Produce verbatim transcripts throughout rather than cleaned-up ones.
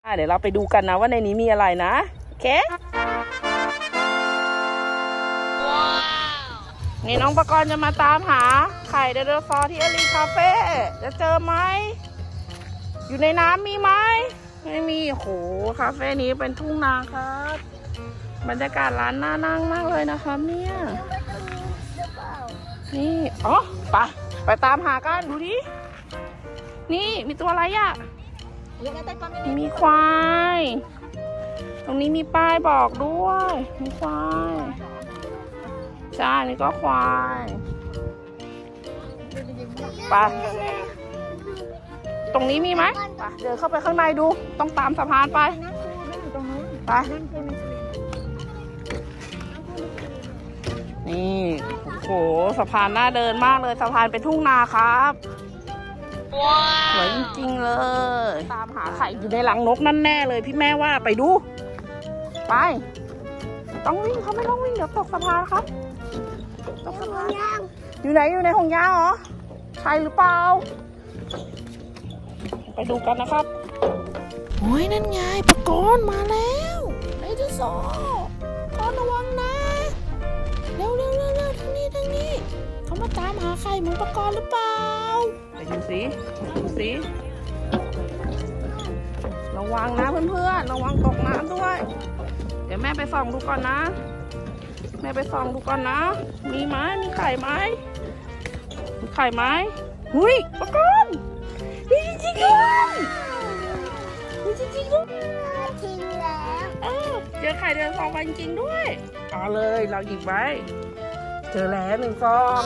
เดี๋ยวเราไปดูกันนะว่าในนี้มีอะไรนะโอเคนี่น้องประกรณ์จะมาตามหาไข่ไดโนเสาร์ที่อลีคาเฟ่จะเจอไหมอยู่ในน้ำมีไหมไม่มีโหคาเฟ่นี้เป็นทุ่งนาครับบรรยากาศร้านน่านั่งมากเลยนะครับเนี่ยนี่อ๋อไปไปตามหากันดูดินี่มีตัวอะไรอ่ะมีควายตรงนี้มีป้ายบอกด้วยมีควายใช่นี่ก็ควายไปตรงนี้มีไหมไปเดินเข้าไปข้างในดูต้องตามสะพานไปไปนี่โอ้โหสะพานน่าเดินมากเลยสะพานเป็นทุ่งนาครับสวยจริงๆเลยตามหาไข่อยู่ในรังนกนั่นแน่เลยพี่แม่ว่าไปดูไปต้องวิ่งเขาไม่ต้องวิ่งเดี๋ยวตกสะพานครับตกสะพานอยู่ไหนอยู่ในห่วงยางเหรอใช่หรือเปล่าไปดูกันนะครับโอ้ยนั่นไงปะกรณ์มาแล้วไดโนเสาร์ปะกรณ์ระวังนะเร็วเร็วเร็วเร็วทางนี้ทางนี้เขามาตามหาไข่เหมือนปะกรณ์หรือเปล่าไปดูสิดูสิระวังนะเพื่อนๆระวังตกน้ำด้วยเดี๋ยวแม่ไปส่องดูก่อนนะแม่ไปส่องดูก่อนนะมีไหมมีไข่ไหมมีไข่ไหมหุ้ยปะกรณ์มีจริงๆด้วยมีจริงๆด้วยจริงแล้วเออเจอไข่เดือนสองวันจริงด้วยเอาเลยเราหยิบไว้เจอแล้วหนึ่งฟอง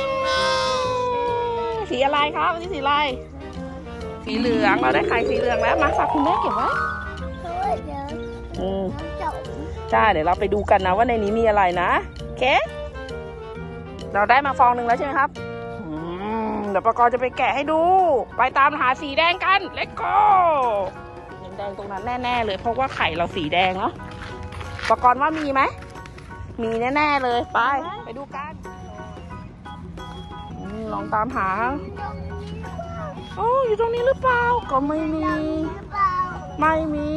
สีอะไรครับนี่สีอะไรสีเหลืองเราได้ไข่สีเหลืองแล้วมาฝากคุณแม่เก็บไว้อืมใช่เดี๋ยวเราไปดูกันนะว่าในนี้มีอะไรนะโอเคเราได้มาฟองหนึ่งแล้วใช่ไหมครับเดี๋ยวปะกรณ์จะไปแกะให้ดูไปตามหาสีแดงกันเลตโก้แดงตรงนั้นแน่ๆเลยเพราะว่าไข่เราสีแดงเนาะปะกรณ์ว่ามีไหมมีแน่ๆเลยไปไปดูกันลองตามหาโอ้อยู่ตรงนี้หรือเปล่าก็ไม่มีไม่มี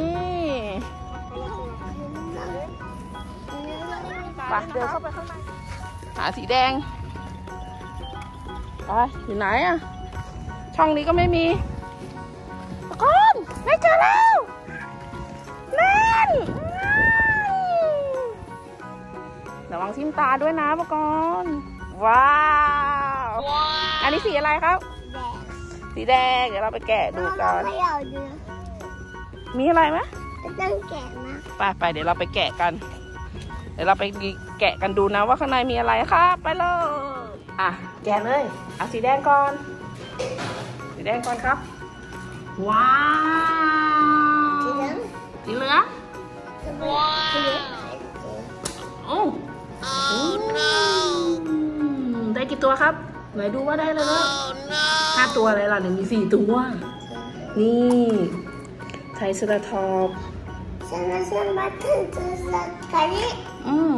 ไปเดินเข้าไปข้างในหาสีแดงไปอยู่ไหนอะช่องนี้ก็ไม่มีปะกรณ์ไม่เจอแล้วนั่นระวังทิ่มตาด้วยนะปะกรณ์ว้าวอันนี้สีอะไรครับสีแดงเดี๋ยวเราไปแกะดูกันมีอะไรไหมต้องแกะนะไปไปเดี๋ยวเราไปแกะกันเดี๋ยวเราไปแกะกันดูนะว่าข้างในมีอะไรครับไปเลยอ่ะแกะเลยเอาสีแดงก่อนสีแดงก่อนครับว้าวสีเหลืองว้าวโอ้ได้กี่ตัวครับไหนดูว่าได้เลยห้าตัวอะไรล่ะเนี่ยมีสี่ตัวนี่ไทรเซราทอปส์อืม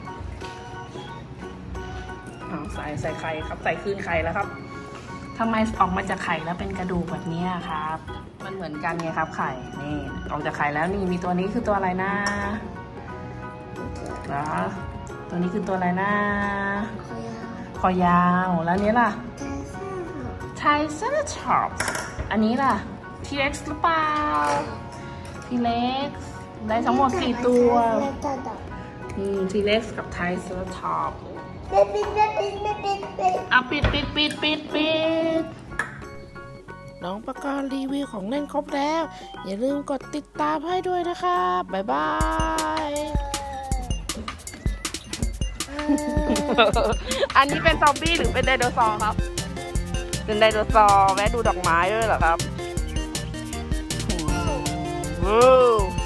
เอาใส่ใส่ไข่ครับใส่คืนไข่แล้วครับทำไมออกมาจากไข่แล้วเป็นกระดูกแบบนี้ครับมันเหมือนกันไงครับไข่นี่ออกจากไข่แล้วนี่มีตัวนี้คือตัวอะไรนะเหรอตัวนี้คือตัวอะไรนะคอยาวแล้วนี้ล่ะไทรเซราทอปส์อันนี้ล่ะทีเร็กซ์หรือเปล่าทีเร็กซ์ได้ทั้งหมดสี่ตัวอืมทีเร็กซ์กับไทรเซราทอปส์ปิดปิดปิดปิดปิดปิดอ่ะปิดปิดปิดปิดปิดน้องปะกรณ์รีวิวของเล่นครบแล้วอย่าลืมกดติดตามให้ด้วยนะครับบ๊ายบายอันนี้เป็นซอมบี้หรือเป็นไดโนเสาร์ครับเป็นไดโนเสาร์แวะดูดอกไม้ด้วยเหรอครับว้าว